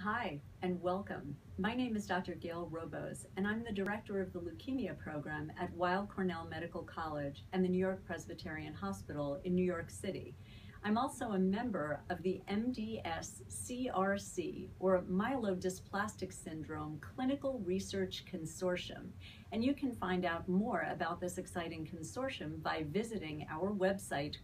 Hi, and welcome. My name is Dr. Gail Roboz, and I'm the director of the Leukemia Program at Weill Cornell Medical College and the New-York-Presbyterian Hospital in New York City. I'm also a member of the MDS CRC, or Myelodysplastic Syndrome Clinical Research Consortium, and you can find out more about this exciting consortium by visiting our website,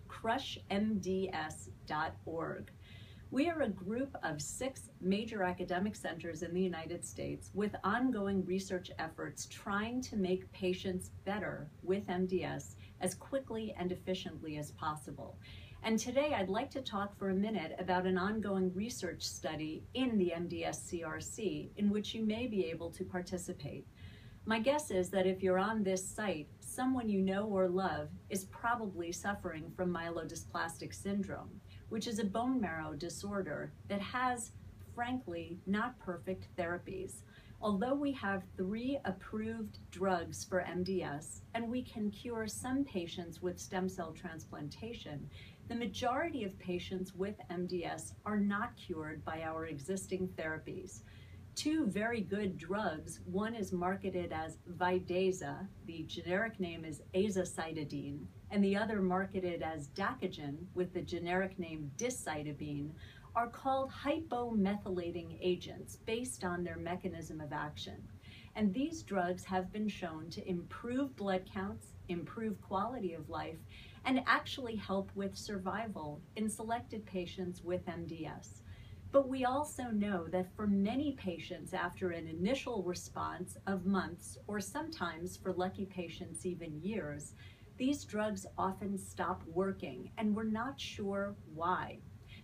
crushmds.org. We are a group of 6 major academic centers in the United States with ongoing research efforts trying to make patients better with MDS as quickly and efficiently as possible. And today I'd like to talk for a minute about an ongoing research study in the MDS CRC in which you may be able to participate. My guess is that if you're on this site, someone you know or love is probably suffering from myelodysplastic syndrome, which is a bone marrow disorder that has, frankly, not perfect therapies. Although we have 3 approved drugs for MDS, and we can cure some patients with stem cell transplantation, the majority of patients with MDS are not cured by our existing therapies. 2 very good drugs, one is marketed as Vidaza, the generic name is azacitidine, and the other marketed as Dacogen with the generic name decitabine, are called hypomethylating agents based on their mechanism of action. And these drugs have been shown to improve blood counts, improve quality of life, and actually help with survival in selected patients with MDS. But we also know that for many patients after an initial response of months, or sometimes for lucky patients even years, these drugs often stop working, and we're not sure why.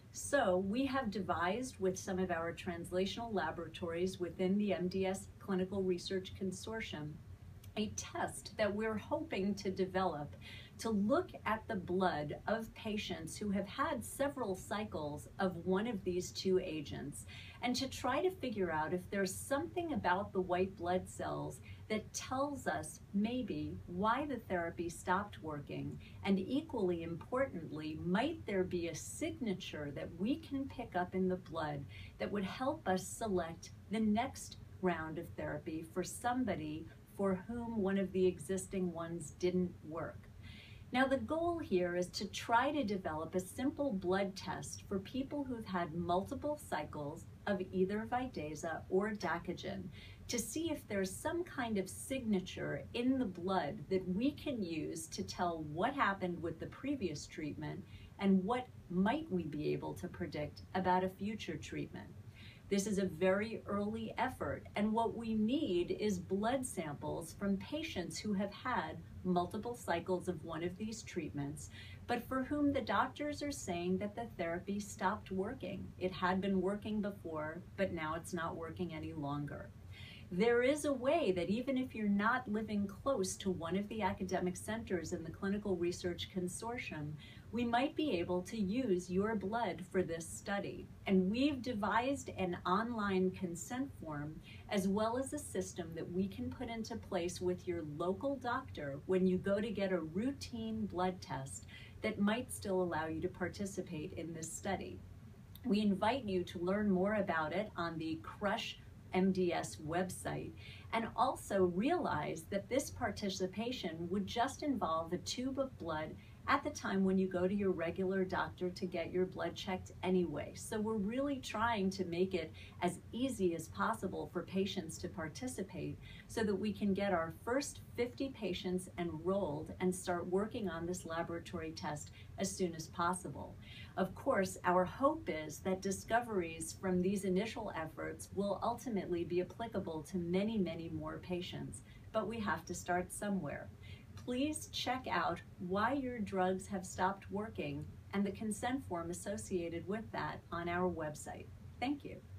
So we have devised with some of our translational laboratories within the MDS Clinical Research Consortium a test that we're hoping to develop to look at the blood of patients who have had several cycles of one of these 2 agents, and to try to figure out if there's something about the white blood cells that tells us maybe why the therapy stopped working, and equally importantly, might there be a signature that we can pick up in the blood that would help us select the next round of therapy for somebody for whom one of the existing ones didn't work. Now, the goal here is to try to develop a simple blood test for people who've had multiple cycles of either Vidaza or Dacogen to see if there's some kind of signature in the blood that we can use to tell what happened with the previous treatment and what might we be able to predict about a future treatment. This is a very early effort, and what we need is blood samples from patients who have had multiple cycles of one of these treatments, but for whom the doctors are saying that the therapy stopped working. It had been working before, but now it's not working any longer. There is a way that even if you're not living close to one of the academic centers in the Clinical Research Consortium, we might be able to use your blood for this study. And we've devised an online consent form as well as a system that we can put into place with your local doctor when you go to get a routine blood test that might still allow you to participate in this study. We invite you to learn more about it on the Crush MDS website, and also realize that this participation would just involve a tube of blood at the time when you go to your regular doctor to get your blood checked anyway. So we're really trying to make it as easy as possible for patients to participate so that we can get our first 50 patients enrolled and start working on this laboratory test as soon as possible. Of course, our hope is that discoveries from these initial efforts will ultimately be applicable to many, many more patients, but we have to start somewhere. Please check out why your drugs have stopped working and the consent form associated with that on our website. Thank you.